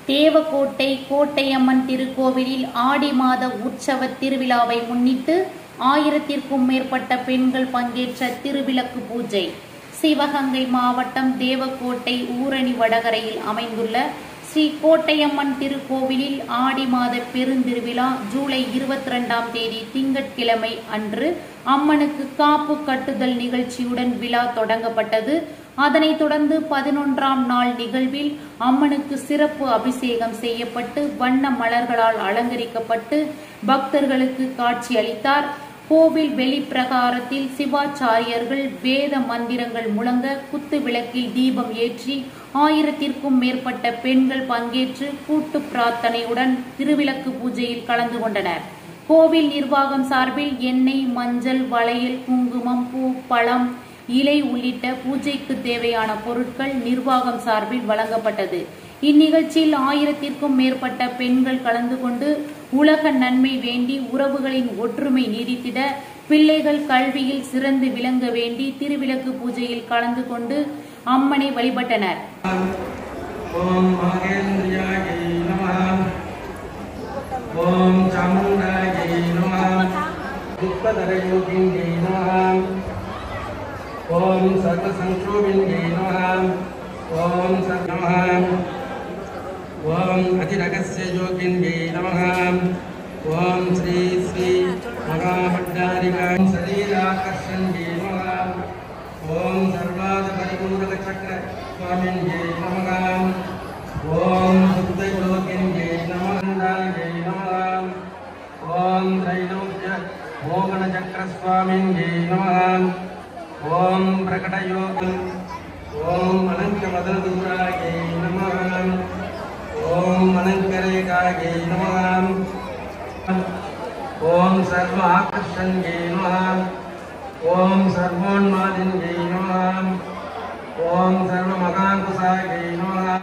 தேவக்கோட்டை கோட்டையம்மன் திருக்கோவிலில் ஆடி மாத உற்சவ திருவிழாவை முன்னிட்டு 1000க்கும் மேற்பட்ட பெண்கள் பங்கேற்ற திருவிளக்கு பூஜை. சிவகங்கை மாவட்டம் தேவக்கோட்டை ஊரணி வடகரையில் அமைந்துள்ள ஸ்ரீ கோட்டையம்மன் திருக்கோவிலில் ஆடி மாத பெருந்திருவிழா ஜூலை 22ஆம் தேதி திங்கட்கிழமை அன்று அம்மனுக்கு காப்பு கட்டுதல் நிகழ்ச்சியுடன் விழா தொடங்கப்பட்டது. அதனைத் தொடர்ந்து 11ஆம் நாள் நிகழ்வில் அம்மனுக்கு சிறப்பு அபிஷேகம் செய்யப்பட்டு வண்ண மலர்களால் அலங்கரிக்கப்பட்டு பக்தர்களுக்கு காட்சி அளித்தார். கோவில் வெளிப்பிரகாரத்தில் சிவாச்சாரியர்கள் வேத மந்திரங்கள் முழங்க குத்து விளக்கில் தீபம் ஏற்றி 1000க்கும் மேற்பட்ட பெண்கள் பங்கேற்று கூட்டு பிரார்த்தனையுடன் திருவிளக்கு பூஜையில் கலந்து கொண்டனர். கோவில் நிர்வாகம் சார்பில் எண்ணெய், மஞ்சள், வளையல், குங்குமம், பூ, பழம், இலை உள்ளிட்ட பூஜைக்கு தேவையான பொருட்கள் நிர்வாகம் சார்பில் வழங்கப்பட்டது. இந்நிகழ்ச்சியில் 1000க்கும் மேற்பட்ட பெண்கள் கலந்து கொண்டு உலக நன்மை வேண்டி உறவுகளின் ஒற்றுமை நீடித்திட பிள்ளைகள் கல்வியில் சிறந்து விளங்க வேண்டி திருவிளக்கு பூஜையில் கலந்து கொண்டு அம்மனை வழிபட்டனர். ஓம் மகேந்திரியாயை நமः. ஓம் சாமுண்டாயை நமः. துப்பதரயோகின்யை நமः. ஓம் சர்வசங்கோபின்யை நமः. ஓம் நமः. ஓம் அதிரகஸ்ய யோகின்யை நமः. ஓம் ஸ்ரீ ஸ்ரீ மகாபண்டாரிகாம் சரீராகர்ஷண்யை நமः. ஓம் சர்வாத பரிபூரக சக்கர சுவாமின்யை நமः. ஓம் சுத்த யோகின்யை நமः. ஓம் த்ரைலோக்ய மோகன சக்கர சுவாமின்யை நமः. ஓம் பிரகடயோகம். ஓம் அனங்க மதனதூராயை நமः. ஓம் அனங்கரேகாயை நமः. ஓம் சர்வ ஆகர்ஷண்யை நமः. ஓம் சர்வோன்மாதின்யை நமः. ஓம் சர்வ மகாங்குசாயை நமः.